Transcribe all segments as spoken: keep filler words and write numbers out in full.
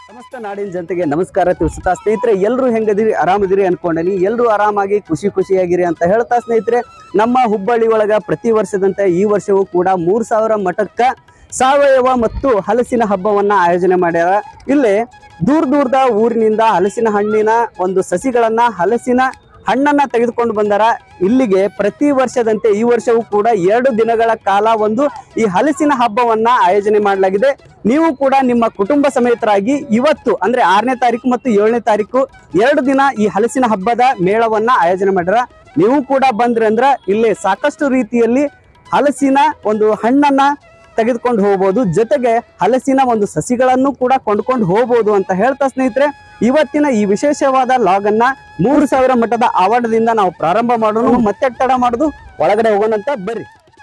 ಸಮಸ್ತ ನಾಡಿನ ಜನತೆಗೆ ನಮಸ್ಕಾರ ತಿಳಿಸುತ್ತಾ ಸ್ನೇಹಿತರೆ ಎಲ್ಲರೂ ಹೆಂಗದಿರಿ ಆರಾಮದಿರಿ ಅನ್ಕೊಂಡನಿ ಎಲ್ಲರೂ ಆರಾಮಾಗಿ ಖುಷಿ ಖುಷಿಯಾಗಿರಿ ಅಂತ ಹೇಳ್ತಾ ಸ್ನೇಹಿತರೆ ನಮ್ಮ ಹುಬ್ಬಳ್ಳಿ ಒಳಗ ಪ್ರತಿ ವರ್ಷದಂತೆ ಈ ವರ್ಷವೂ ಕೂಡ ಮೂರು ಸಾವಿರ ಮಠಕ್ಕ ಸಾವಯವ ಮತ್ತು ಹಲಸಿನ ಹಬ್ಬವನ್ನ ಆಯೋಜನೆ ಮಾಡ್ಯಾರ. ಇಲ್ಲಿ ದೂರ ದೂರದ ಊರಿನಿಂದ ಹಲಸಿನ ಹಣ್ಣಿನ ಒಂದು ಸಸಿಗಳನ್ನ ಹಲಸಿನ ಹಣ್ಣನ್ನ ತೆಗೆದುಕೊಂಡು ಬಂದಾರ. ಇಲ್ಲಿಗೆ ಪ್ರತಿ ವರ್ಷದಂತೆ ಈ ವರ್ಷವೂ ಕೂಡ ಎರಡು ದಿನಗಳ ಕಾಲ ಒಂದು ಈ ಹಲಸಿನ ಹಬ್ಬವನ್ನ ಆಯೋಜನೆ ಮಾಡಲಾಗಿದೆ. ನೀವು ಕೂಡ ನಿಮ್ಮ ಕುಟುಂಬ ಸಮೇತರಾಗಿ ಇವತ್ತು ಅಂದ್ರೆ ಆರನೇ ತಾರೀಕು ಮತ್ತು ಏಳನೇ ತಾರೀಕು ಎರಡು ದಿನ ಈ ಹಲಸಿನ ಹಬ್ಬದ ಮೇಳವನ್ನ ಆಯೋಜನೆ ಮಾಡ್ಯಾರ. ನೀವು ಕೂಡ ಬಂದ್ರಿ ಅಂದ್ರ ಇಲ್ಲಿ ಸಾಕಷ್ಟು ರೀತಿಯಲ್ಲಿ ಹಲಸಿನ ಒಂದು ಹಣ್ಣನ್ನ ತೆಗೆದುಕೊಂಡು ಹೋಗ್ಬೋದು, ಜೊತೆಗೆ ಹಲಸಿನ ಒಂದು ಸಸಿಗಳನ್ನು ಕೂಡ ಕೊಂಡ್ಕೊಂಡು ಹೋಗ್ಬೋದು ಅಂತ ಹೇಳ್ತಾ ಸ್ನೇಹಿತರೆ ಇವತ್ತಿನ ಈ ವಿಶೇಷವಾದ ಲಾಗ್ ಅನ್ನ ಮೂರು ಸಾವಿರ ಮಠದ ಆವರಣದಿಂದ ನಾವು ಪ್ರಾರಂಭ ಮಾಡೋಣ. ಮತ್ತೆ ತಡ ಮಾಡೋದು ಒಳಗಡೆ ಹೋಗೋಣಂತ ಬರ್ರಿ.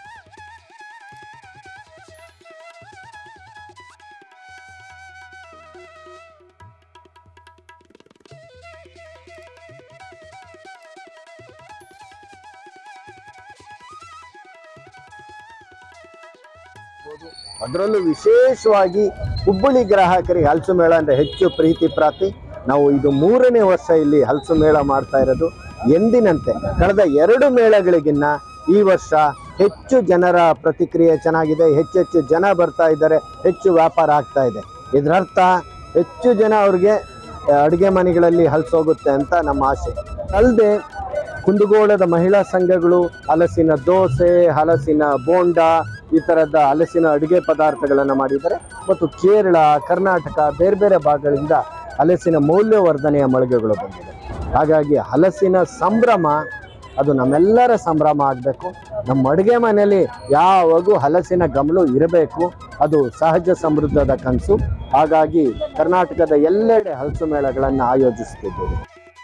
ಅದರಲ್ಲೂ ವಿಶೇಷವಾಗಿ ಹುಬ್ಬಳ್ಳಿ ಗ್ರಾಹಕರಿಗೆ ಹಲಸು ಮೇಳ ಅಂದರೆ ಹೆಚ್ಚು ಪ್ರೀತಿ ಪ್ರಾತಿ. ನಾವು ಇದು ಮೂರನೇ ವರ್ಷ ಇಲ್ಲಿ ಹಲಸು ಮೇಳ ಮಾಡ್ತಾ ಇರೋದು. ಎಂದಿನಂತೆ ಕಳೆದ ಎರಡು ಮೇಳಗಳಿಗಿನ್ನ ಈ ವರ್ಷ ಹೆಚ್ಚು ಜನರ ಪ್ರತಿಕ್ರಿಯೆ ಚೆನ್ನಾಗಿದೆ. ಹೆಚ್ಚು ಹೆಚ್ಚು ಜನ ಬರ್ತಾ ಇದ್ದಾರೆ, ಹೆಚ್ಚು ವ್ಯಾಪಾರ ಆಗ್ತಾ ಇದೆ. ಇದರರ್ಥ ಹೆಚ್ಚು ಜನ ಅವ್ರಿಗೆ ಅಡುಗೆ ಮನೆಗಳಲ್ಲಿ ಹಲಸೋಗುತ್ತೆ ಅಂತ ನಮ್ಮ ಆಸೆ. ಅಲ್ಲದೆ ಕುಂದಗೋಳದ ಮಹಿಳಾ ಸಂಘಗಳು ಹಲಸಿನ ದೋಸೆ, ಹಲಸಿನ ಬೋಂಡ ಈ ಥರದ ಹಲಸಿನ ಅಡುಗೆ ಪದಾರ್ಥಗಳನ್ನು ಮಾಡಿದ್ದಾರೆ. ಮತ್ತು ಕೇರಳ, ಕರ್ನಾಟಕ ಬೇರೆ ಬೇರೆ ಭಾಗಗಳಿಂದ ಹಲಸಿನ ಮೌಲ್ಯವರ್ಧನೆಯ ಮಳಿಗೆಗಳು ಬಂದಿದೆ. ಹಾಗಾಗಿ ಹಲಸಿನ ಸಂಭ್ರಮ ಅದು ನಮ್ಮೆಲ್ಲರ ಸಂಭ್ರಮ ಆಗಬೇಕು. ನಮ್ಮ ಅಡುಗೆ ಮನೆಯಲ್ಲಿ ಯಾವಾಗೂ ಹಲಸಿನ ಗಮಲು ಇರಬೇಕು. ಅದು ಸಹಜ ಸಮೃದ್ಧದ ಕನಸು. ಹಾಗಾಗಿ ಕರ್ನಾಟಕದ ಎಲ್ಲೆಡೆ ಹಲಸು ಮೇಳಗಳನ್ನು ಆಯೋಜಿಸುತ್ತಿದ್ದೇವೆ.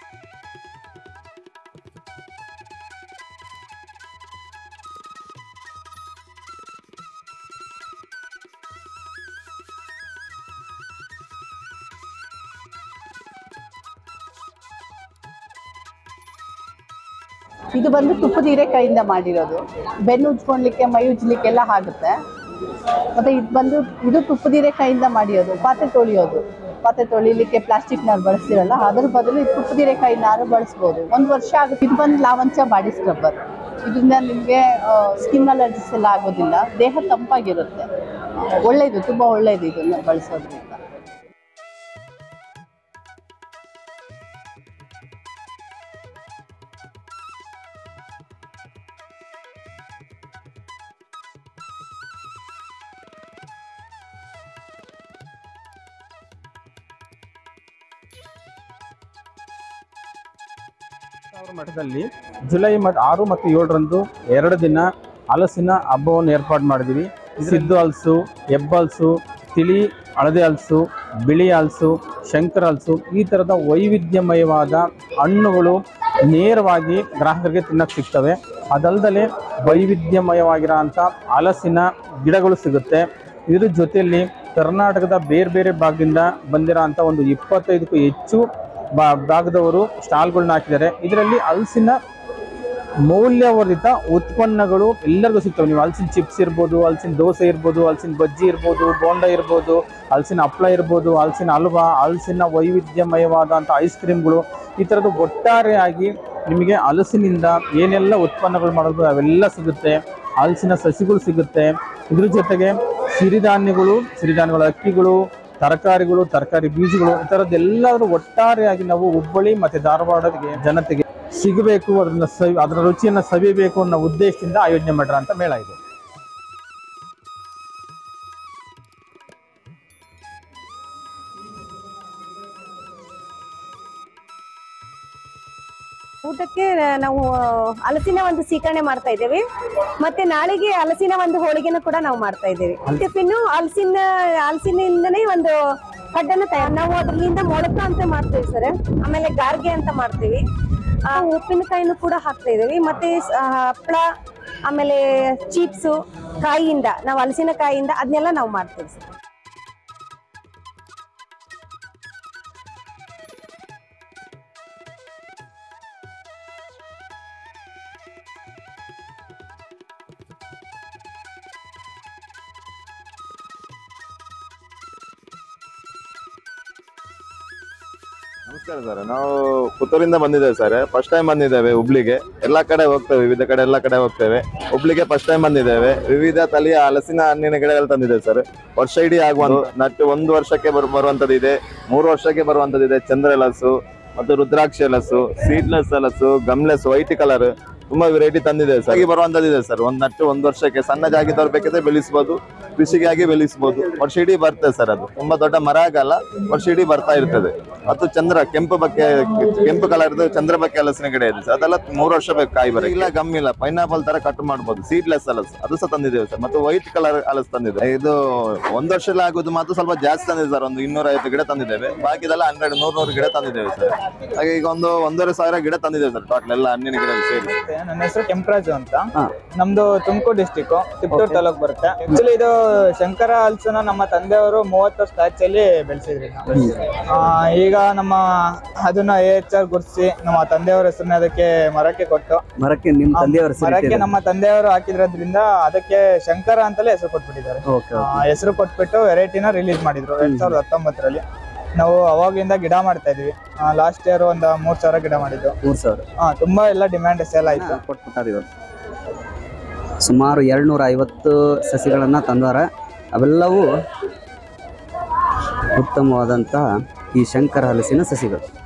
ಇದು ಬಂದು ತುಪ್ಪದ ಹೀರೆಕಾಯಿಂದ ಮಾಡಿರೋದು. ಬೆನ್ನು ಉಜ್ಕೊಳ್ಲಿಕ್ಕೆ, ಮೈ ಉಜ್ಲಿಕ್ಕೆಲ್ಲ ಆಗುತ್ತೆ. ಮತ್ತು ಇದು ಬಂದು ಇದು ತುಪ್ಪದ ಹೀರೆಕಾಯಿಂದ ಮಾಡಿರೋದು. ಪಾತ್ರೆ ತೊಳೆಯೋದು, ಪಾತ್ರೆ ತೊಳಿಲಿಕ್ಕೆ ಪ್ಲಾಸ್ಟಿಕ್ ನಾರು ಬಳಸ್ತಿರಲ್ಲ, ಅದ್ರ ಬದಲು ಇದು ತುಪ್ಪದ ಹೀರೆಕಾಯಿ ನಾರು ಬಳಸ್ಬೋದು. ಒಂದು ವರ್ಷ ಆಗುತ್ತೆ. ಇದು ಬಂದು ಲಾವಂಚ ಬಾಡಿ ಸ್ಕ್ರಬ್ಬರ್. ಇದರಿಂದ ನಿಮಗೆ ಸ್ಕಿನ್ ಅಲರ್ಜಿಸ್ ಎಲ್ಲ ಆಗೋದಿಲ್ಲ, ದೇಹ ತಂಪಾಗಿರುತ್ತೆ. ಒಳ್ಳೆಯದು, ತುಂಬ ಒಳ್ಳೆಯದು ಇದನ್ನು ಬಳಸೋದ್ರಿಂದ. ಮಠದಲ್ಲಿ ಜುಲೈ ಮತ್ತು ಆರು ಮತ್ತು ಏಳರಂದು ಎರಡು ದಿನ ಹಲಸಿನ ಹಬ್ಬವನ್ನು ಏರ್ಪಾಡು ಮಾಡಿದ್ದೀವಿ. ಸಿದ್ದು ಹಲಸು, ಹೆಬ್ಬಲ್ಸು, ತಿಳಿ ಹಳದಿ ಹಲಸು, ಬಿಳಿ ಹಲಸು, ಶಂಕರ ಹಲಸು ಈ ಥರದ ವೈವಿಧ್ಯಮಯವಾದ ಹಣ್ಣುಗಳು ನೇರವಾಗಿ ಗ್ರಾಹಕರಿಗೆ ತಿನ್ನಕ್ಕೆ ಸಿಗ್ತವೆ. ಅದಲ್ಲದೆ ವೈವಿಧ್ಯಮಯವಾಗಿರೋ ಅಂಥ ಹಲಸಿನ ಗಿಡಗಳು ಸಿಗುತ್ತೆ. ಇದ್ರ ಜೊತೆಯಲ್ಲಿ ಕರ್ನಾಟಕದ ಬೇರೆ ಬೇರೆ ಭಾಗದಿಂದ ಬಂದಿರೋ ಅಂಥ ಒಂದು ಇಪ್ಪತ್ತೈದಕ್ಕೂ ಹೆಚ್ಚು ಬಾ ಭಾಗದವರು ಸ್ಟಾಲ್ಗಳನ್ನ ಹಾಕಿದ್ದಾರೆ. ಇದರಲ್ಲಿ ಹಲಸಿನ ಮೌಲ್ಯವರ್ಧಿತ ಉತ್ಪನ್ನಗಳು ಎಲ್ಲರಿಗೂ ಸಿಗ್ತವೆ. ನೀವು ಹಲಸಿನ ಚಿಪ್ಸ್ ಇರ್ಬೋದು, ಹಲಸಿನ ದೋಸೆ ಇರ್ಬೋದು, ಹಲಸಿನ ಬಜ್ಜಿ ಇರ್ಬೋದು, ಬೋಂಡ ಇರ್ಬೋದು, ಹಲಸಿನ ಹಪ್ಪಳ ಇರ್ಬೋದು, ಹಲಸಿನ ಹಲ್ವಾ, ಹಲಸಿನ ವೈವಿಧ್ಯಮಯವಾದಂಥ ಐಸ್ ಕ್ರೀಮ್ಗಳು ಈ ಥರದ್ದು ಒಟ್ಟಾರೆಯಾಗಿ ನಿಮಗೆ ಹಲಸಿನಿಂದ ಏನೆಲ್ಲ ಉತ್ಪನ್ನಗಳು ಮಾಡೋದು ಅವೆಲ್ಲ ಸಿಗುತ್ತೆ. ಹಲಸಿನ ಸಸಿಗಳು ಸಿಗುತ್ತೆ. ಇದ್ರ ಜೊತೆಗೆ ಸಿರಿಧಾನ್ಯಗಳು, ಸಿರಿಧಾನ್ಯಗಳ ಅಕ್ಕಿಗಳು, ತರಕಾರಿಗಳು, ತರಕಾರಿ ಬೀಜಗಳು ಈ ಥರದ್ದೆಲ್ಲರೂ ಒಟ್ಟಾರೆಯಾಗಿ ನಾವು ಹುಬ್ಬಳ್ಳಿ ಮತ್ತು ಧಾರವಾಡದ ಜನತೆಗೆ ಸಿಗಬೇಕು, ಅದನ್ನ ಸವಿ ಅದರ ರುಚಿಯನ್ನು ಸವಿಬೇಕು ಅನ್ನೋ ಉದ್ದೇಶದಿಂದ ಆಯೋಜನೆ ಮಾಡ್ರ ಅಂತ ಮೇಳ ಇದೆ. ಊಟಕ್ಕೆ ನಾವು ಹಲಸಿನ ಒಂದು ಸೀಕರಣೆ ಮಾಡ್ತಾ ಇದ್ದೇವೆ. ಮತ್ತೆ ನಾಳೆಗೆ ಹಲಸಿನ ಒಂದು ಹೋಳಿಗೆನ ಕೂಡ ನಾವು ಮಾಡ್ತಾ ಇದ್ದೇವೆ. ಟಿಫಿನ್ ಹಲಸಿನ ಹಲಸಿನಿಂದನೇ ಒಂದು ಪಡ್ಡನ್ನ ತಯಾರು ನಾವು ಅದ್ರಲ್ಲಿಂದ ಮೊಳಕ ಅಂತ ಮಾಡ್ತೇವೆ ಸರ್. ಆಮೇಲೆ ಗಾರ್ಗೆ ಅಂತ ಮಾಡ್ತೀವಿ. ಉಪ್ಪಿನಕಾಯಿನೂ ಕೂಡ ಹಾಕ್ತಾ ಇದ್ದೇವೆ. ಮತ್ತೆ ಹಪ್ಪಳ, ಆಮೇಲೆ ಚಿಪ್ಸು ಕಾಯಿಯಿಂದ ನಾವು ಹಲಸಿನ ಕಾಯಿಯಿಂದ ಅದನ್ನೆಲ್ಲ ನಾವು ಮಾಡ್ತೇವೆ ಸರ್. ನಮಸ್ಕಾರ ಸರ್, ನಾವು ಪುತ್ತೂರಿಂದ ಬಂದಿದ್ದೇವೆ ಸರ್. ಫಸ್ಟ್ ಟೈಮ್ ಬಂದಿದ್ದೇವೆ ಹುಬ್ಳಿಗೆ. ಎಲ್ಲ ಕಡೆ ಹೋಗ್ತೇವೆ, ವಿವಿಧ ಕಡೆ ಎಲ್ಲ ಕಡೆ ಹೋಗ್ತೇವೆ. ಹುಬ್ಳಿಗೆ ಫಸ್ಟ್ ಟೈಮ್ ಬಂದಿದ್ದೇವೆ. ವಿವಿಧ ತಳಿಯ ಹಲಸಿನ ಹಣ್ಣಿನ ಗಿಡಗಳು ತಂದಿದ್ದೇವೆ ಸರ್. ವರ್ಷ ಇಡೀ ಆಗುವ ನಟ್ಟು ಒಂದು ವರ್ಷಕ್ಕೆ ಬರು ಬರುವಂತದ್ದು ಇದೆ, ಮೂರು ವರ್ಷಕ್ಕೆ ಬರುವಂತದ್ದು ಇದೆ. ಚಂದ್ರ ಹಲಸು ಮತ್ತು ರುದ್ರಾಕ್ಷಿ ಹಲಸು, ಸೀಡ್ಲೆಸ್ ಹಲಸು, ಗಮ್ಲೆಸ್ ವೈಟ್ ಕಲರ್, ತುಂಬಾ ವೆರೈಟಿ ತಂದಿದ್ದೇವೆ ಸರ್. ಬರುವಂತದ್ದು ಇದೆ ಸರ್. ಒಂದ್ ನಟ್ಟು ಒಂದು ವರ್ಷಕ್ಕೆ ಸಣ್ಣ ಜಾಗ ತರಬೇಕಿದ್ರೆ ಬೆಳೆಸಬಹುದು, ಕೃಷಿಗಾಗಿ ಬೆಳೆಸಬಹುದು. ವರ್ಷ ಇಡೀ ಬರ್ತದೆ ಸರ್. ಅದು ತುಂಬಾ ದೊಡ್ಡ ಮರ ಆಗಲ್ಲ, ವರ್ಷ ಇಡೀ ಬರ್ತಾ ಇರ್ತದೆ. ಮತ್ತು ಚಂದ್ರ ಕೆಂಪು ಬಕ್ಕೆ ಕೆಂಪು ಕಲರ್ ಚಂದ್ರ ಬಕ್ಕೆ ಹಲಸಿನ ಗಿಡ ಇದೆ ಸರ್. ಅದೆಲ್ಲ ಮೂರು ವರ್ಷ ಬೇಕು ಕಾಯಿ ಬರ. ಇಲ್ಲ ಗಮ್ ಇಲ್ಲ, ಪೈನಾಪಲ್ ತರ ಕಟ್ ಮಾಡಬಹುದು. ಸೀಡ್ಲೆಸ್ ಹಲಸು ಅದು ಸಹ ತಂದಿದ್ದೇವೆ ಸರ್. ಮತ್ತು ವೈಟ್ ಕಲರ್ ಹಲಸು ತಂದಿದೆ. ಇದು ಒಂದ್ ವರ್ಷ ಆಗುದು ಮಾತ್ರ ಸ್ವಲ್ಪ ಜಾಸ್ತಿ ತಂದಿದೆ ಸರ್. ಒಂದು ಇನ್ನೂರ ಐವತ್ತು ಗಿಡ ತಂದಿದ್ದೇವೆ. ಬಾಕಿದೆಲ್ಲ ಹಂಡ್ರೆಡ್ ನೂರ್ ನೂರು ಗಿಡ ತಂದಿದ್ದೇವೆ ಸರ್. ಹಾಗೆ ಈಗ ಒಂದು ಒಂದೂವರೆ ಸಾವಿರ ಗಿಡ ತಂದಿದ್ದೇವೆ ಸರ್ ಟೋಟಲ್ ಎಲ್ಲ ಹಣ್ಣಿನ ಗಿಡ ಸೇರಿ. ನನ್ನ ಹೆಸರು ಕೆಂಪರಾಜು ಅಂತ. ನಮ್ದು ತುಮಕೂರು ಡಿಸ್ಟಿಕ್ ತಿಪ್ಟೂರು ತಾಲೂಕ್ ಬರುತ್ತೆ. ಆಕ್ಚುಲಿ ಇದು ಶಂಕರ ಹಲಸನ್ನ ನಮ್ಮ ತಂದೆಯವರು ಮೂವತ್ತು ವರ್ಷ ಬ್ಯಾಚಲ್ಲಿ ಬೆಳೆಸಿದ್ರಿ. ಈಗ ನಮ್ಮ ಅದನ್ನ ಎ ಎಚ್ ಆರ್ ಗುರ್ಸಿ ನಮ್ಮ ತಂದೆಯವರ ಹೆಸರನ್ನ ಅದಕ್ಕೆ ಮರಕ್ಕೆ ಕೊಟ್ಟು ಮರಕ್ಕೆ ನಿಮ್ಮ ತಂದೆಯವರ ಮರಕ್ಕೆ ನಮ್ಮ ತಂದೆಯವರು ಹಾಕಿದ್ರಿಂದ ಅದಕ್ಕೆ ಶಂಕರ ಅಂತಲೇ ಹೆಸರು ಕೊಟ್ಬಿಟ್ಟಿದ್ದಾರೆ. ಹೆಸರು ಕೊಟ್ಬಿಟ್ಟು ವೆರೈಟಿನ ರಿಲೀಸ್ ಮಾಡಿದ್ರು ಎರಡ್ ಸಾವಿರದ ಹತ್ತೊಂಬತ್ತರಲ್ಲಿ. ನಾವು ಅವಾಗಿಂದ ಗಿಡ ಮಾಡ್ತಾ ಇದೀವಿ. ಲಾಸ್ಟ್ ಇಯರ್ ಒಂದ್ ಮೂರ್ ಸಾವಿರ ಗಿಡ ಮಾಡಿದ್ದು. ಮೂರ್ ಸಾವಿರ ಹಾ ತುಂಬಾ ಎಲ್ಲ ಡಿಮ್ಯಾಂಡ್ ಸೇಲ್ ಆಯ್ತು. ಸುಮಾರು ಎರಡ್ನೂರ ಐವತ್ತು ಸಸಿಗಳನ್ನ ತಂದಾರ. ಅವೆಲ್ಲವೂ ಉತ್ತಮವಾದಂತಹ ಈ ಶಂಕರ ಹಲಸಿನ ಸಸಿಗಳು.